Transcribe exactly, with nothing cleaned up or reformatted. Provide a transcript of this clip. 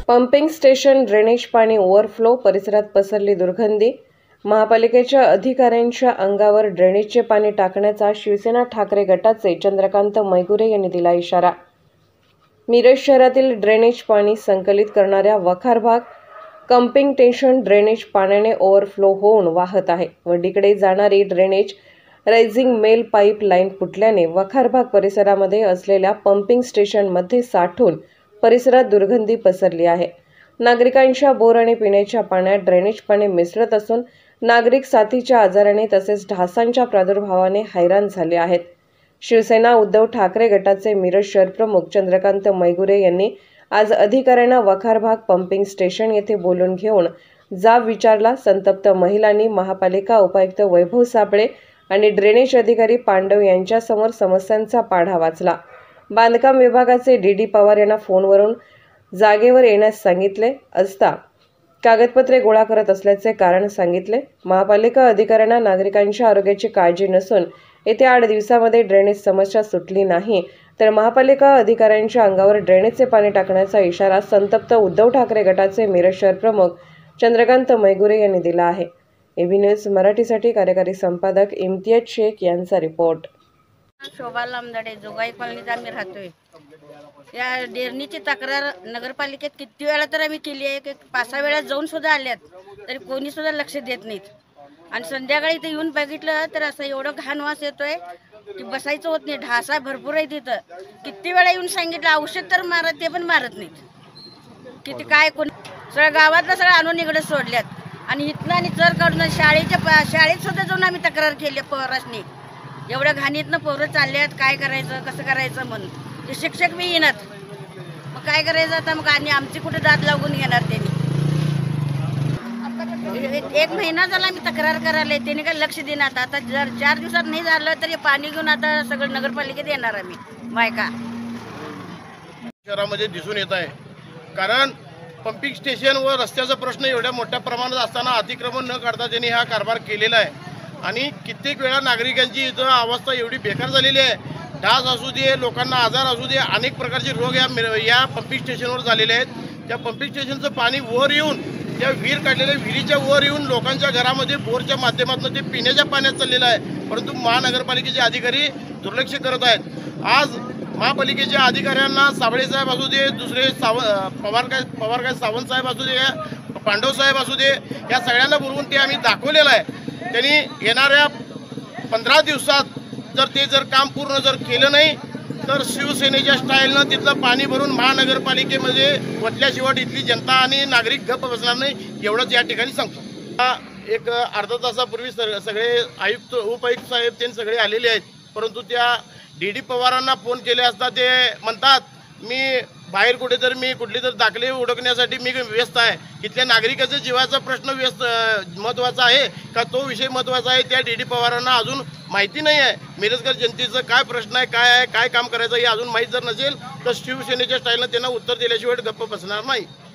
Pumping station drainage पाणी overflow, परिसरात पसरली दुर्गंधी। महापालिकेच्या अधिकाऱ्यांच्या अंगावर ड्रेनेजचे पाणी टाकण्याचा शिवसेना ठाकरे गटाचे चंद्रकांत मैगुरे यांनी दिला इशारा। मिरज शहरातील ड्रेनेज पाणी संकलित करणाऱ्या वखारभाग पंपिंग स्टेशन ड्रेनेज पाण्याने ओव्हरफ्लो होऊन वाहत आहे। वडीकडे जाणारी drainage rising main pipe line फुटल्याने वखारभाग परिसरामध्ये असलेल्या पंपिंग स्टेशनमध्ये साठून परिसरात दुर्गंधी पसरली आहे। नागरिकांच्या बोर आणि पिण्याच्या पाण्यात ड्रेनेज पाणी मिसळत असून नागरिक साथीच्या आजाराने तसेच ढासांच्या प्रादुर्भावाने हैराण झाले आहेत। शिवसेना उद्धव ठाकरे गटाचे मिरज शहर प्रमुख चंद्रकांत मैगुरे यांनी आज अधिकाऱ्यांना वखारभाग पंपिंग स्टेशन येथे बोलून घेऊन जाब विचारला। संतप्त महिलांनी महापालिका उपायुक्त वैभव साबळे आणि ड्रेनेज अधिकारी पांडव यांच्यासमोर समस्यांचा पाढा वाचला। बांधकाम विभागाचे डी डी पवार यांना फोनवरून जागेवर येण्यास सांगितले असता कागदपत्रे गोळा करत असल्याचे कारण सांगितले। महापालिका अधिकाऱ्यांना नागरिकांच्या आरोग्याची काळजी नसून येत्या आठ दिवसामध्ये ड्रेनेज समस्या सुटली नाही तर महापालिका अधिकाऱ्यांच्या अंगावर ड्रेनेजचे पाणी टाकण्याचा इशारा संतप्त उद्धव ठाकरे गटाचे मिरज शहर प्रमुख चंद्रकांत मैगुरे यांनी दिला आहे। एबी न्यूज मराठीसाठी कार्यकारी संपादक इम्तियाज शेख यांचा रिपोर्ट। शोभा लामदडे जोगाई कॉलनीत आम्ही राहतोय। या डेरणीची तक्रार नगरपालिकेत किती वेळा तर आम्ही केली आहे की पाच सहा वेळा जाऊन सुद्धा आल्यात तरी कोणी सुद्धा लक्ष देत नाहीत। आणि संध्याकाळी इथे येऊन बघितलं तर असं एवढं घाण वास येतोय की बसायचं होत नाही। ढासा भरपूर आहे तिथं। किती वेळा येऊन सांगितलं औषध तर मारत ते पण मारत नाहीत। किती काय कोण सगळं गावातलं सगळं आणून इकडे सोडल्यात आणि इथनं आणि चर काढून शाळेच्या शाळेत सुद्धा जाऊन आम्ही तक्रार केली पोरासनी। एवढ्या घाणीतनं पोरं चालल्यात काय करायचं कसं करायचं म्हणून ते शिक्षक बी येणार मग काय करायचं आता मग आणि आमची कुठे दाद लागून घेणार त्यांनी। एक महिना झाला आम्ही तक्रार करायला त्यांनी काय लक्ष देणार। आता जर चार दिवसात नाही झालं तर पाणी घेऊन आता सगळं नगरपालिकेत येणार आम्ही बायका। शहरामध्ये दिसून येत आहे कारण पंपिंग स्टेशन व रस्त्याचा प्रश्न एवढ्या मोठ्या प्रमाणात असताना अतिक्रमण न करता त्यांनी हा कारभार केलेला आहे। आणि कित्येक वेळा नागरिकांची इथं अवस्था एवढी बेकार झालेली आहे। डास असू दे, लोकांना आजार असू दे, अनेक प्रकारचे रोग या या पंपिंग स्टेशनवर झालेले आहेत। त्या पंपिंग स्टेशनचं पाणी वर येऊन त्या विहीर काढलेल्या विहिरीच्या वर येऊन लोकांच्या घरामध्ये बोरच्या माध्यमातून ते पिण्याच्या पाण्यात चाललेलं आहे। परंतु महानगरपालिकेचे अधिकारी दुर्लक्ष करत आहेत। आज महापालिकेच्या अधिकाऱ्यांना साबळे साहेब असू दे, दुसरे साव पवार काय पवार काय सावंत साहेब असू दे, पांडव साहेब असू दे, या सगळ्यांना बोलवून ते आम्ही दाखवलेलं आहे। त्यांनी येणाऱ्या पंधरा दिवसात जर ते जर काम पूर्ण जर केलं नाही तर शिवसेनेच्या स्टाईलनं तिथलं पाणी भरून महानगरपालिकेमध्ये वतल्याशिवाय इथली जनता आणि नागरिक गप्प बसणार नाही एवढंच या ठिकाणी सांगतो। एक अर्धा तासापूर्वी सगळे आयुक्त उपायुक्त साहेब ते सगळे आलेले आहेत। परंतु त्या डी डी पवारांना फोन केले असता ते म्हणतात मी बाहेर कुठे तर मी कुठली तर दाखले उडकण्यासाठी मी व्यस्त आहे। इथल्या नागरिकाच्या जीवाचा प्रश्न व्यस्त महत्त्वाचा आहे का तो विषय महत्त्वाचा आहे त्या डी डी पवारांना अजून माहिती नाही आहे। मिरजकर जनतेचं काय प्रश्न आहे, काय आहे, काय काम करायचं हे अजून माहीत जर नसेल तर शिवसेनेच्या स्टाईलनं त्यांना उत्तर दिल्याशिवाय गप्प बसणार नाही।